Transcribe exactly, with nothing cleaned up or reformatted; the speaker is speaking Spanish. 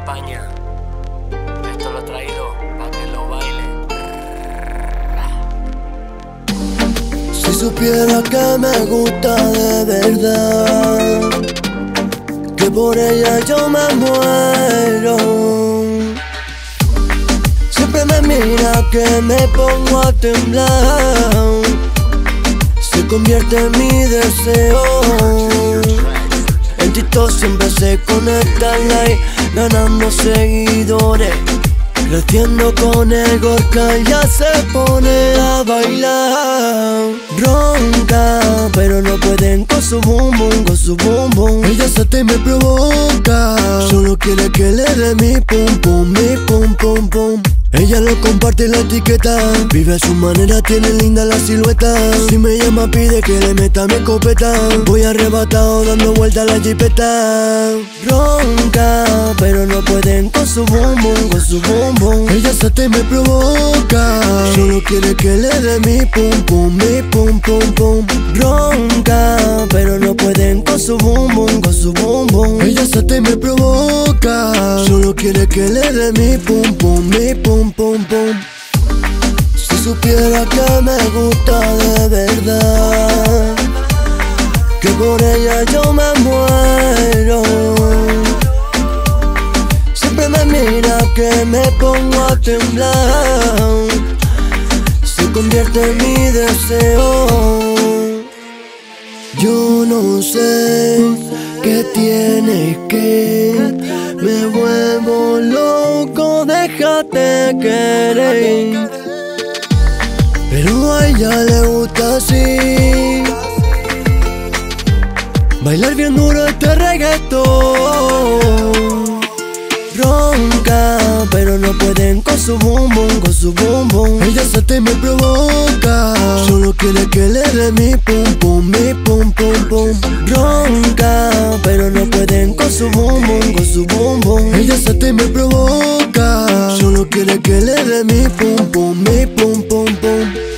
España. Esto lo he traído para que lo baile. Si supiera que me gusta de verdad, que por ella yo me muero. Siempre me mira que me pongo a temblar, se convierte en mi deseo. En TikTok siempre se conecta like, ganando seguidores, creciendo con el Gorka, ya se pone a bailar. Ronca, pero no pueden con su bum bum, con su bum bum. Ella salta y me provoca, solo quiere que le dé mi pum pum, mi pum pum pum. Ella lo comparte la etiqueta, vive a su manera, tiene linda la silueta. Si me llama pide que le meta mi escopeta, voy arrebatado dando vuelta a la jipeta. Ronca, pero no pueden con su bum bum, con su bum bum. Ella salta y me provoca, solo quiere que le dé mi pum pum, mi pum pum pum. Ronca, pero no pueden con su bum bum, con su bum bum. Ella salta y me provoca, solo quiere que le dé mi pum pum, mi pum pum pum. Si supiera que me gusta de verdad, que por ella yo me muero. Siempre me mira que me pongo a temblar, se convierte en mi deseo. Yo no sé qué tiene que me vuelvo loco, déjate querer. Pero a ella le gusta así, bailar bien duro este reggaetón. Ronca, pero no pueden con su bum bum, con su bum bum. Ella salta y me provoca, solo quiere que le dé mi pum pum, mi pum pum pum. Ronca, pero no pueden con su bum bum, con su bum bum. Ella salta y me provoca, solo quiere que le dé mi pum pum, mi pum pum pum.